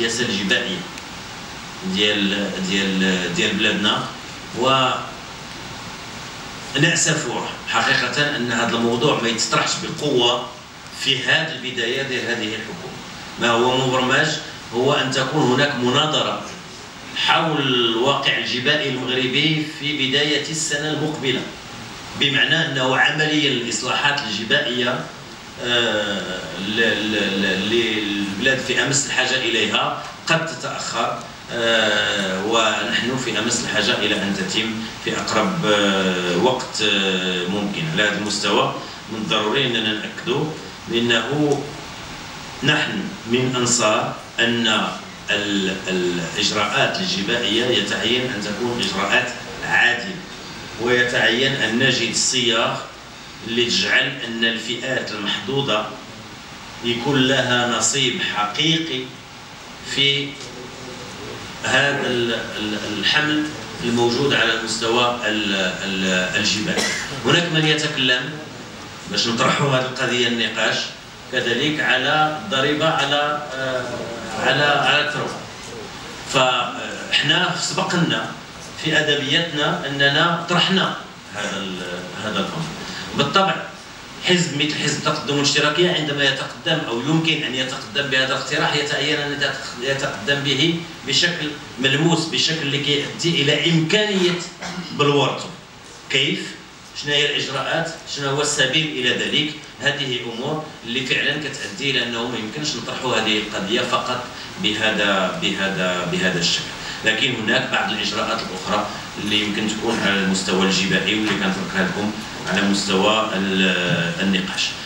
السياسه الجبائيه ديال بلادنا. ونأسف حقيقه ان هذا الموضوع ما يتطرحش بقوه في هذه البدايه ديال هذه الحكومه. ما هو مبرمج هو ان تكون هناك مناظره حول الواقع الجبائي المغربي في بدايه السنه المقبله، بمعنى انه عمليا الاصلاحات الجبائيه البلاد في امس الحاجه اليها قد تتاخر، ونحن في امس الحاجه الى ان تتم في اقرب وقت ممكن. على هذا المستوى من الضروري اننا ناكدوا بانه نحن من انصار ان الاجراءات الجبائيه يتعين ان تكون اجراءات عادله، ويتعين ان نجد صيغ اللي تجعل ان الفئات المحظوظه يكون لها نصيب حقيقي في هذا الحمل الموجود على المستوى الجبائي. هناك من يتكلم باش نطرحوا هذه القضيه النقاش كذلك على الضريبه على الثروه. فاحنا سبق لنا في ادبياتنا اننا طرحنا هذا الامر. بالطبع حزب مثل حزب التقدم والاشتراكيه عندما يتقدم او يمكن ان يتقدم بهذا الاقتراح يتعين ان يتقدم به بشكل ملموس، بشكل اللي كيؤدي الى امكانيه بلورته. كيف؟ شنو هي الاجراءات؟ شنو هو السبيل الى ذلك؟ هذه امور اللي فعلا كتؤدي الى انه ما يمكنش نطرحوا هذه القضيه فقط بهذا الشكل. لكن هناك بعض الاجراءات الاخرى اللي يمكن تكون على المستوى الجبائي واللي كنتركها لكم على مستوى النقاش.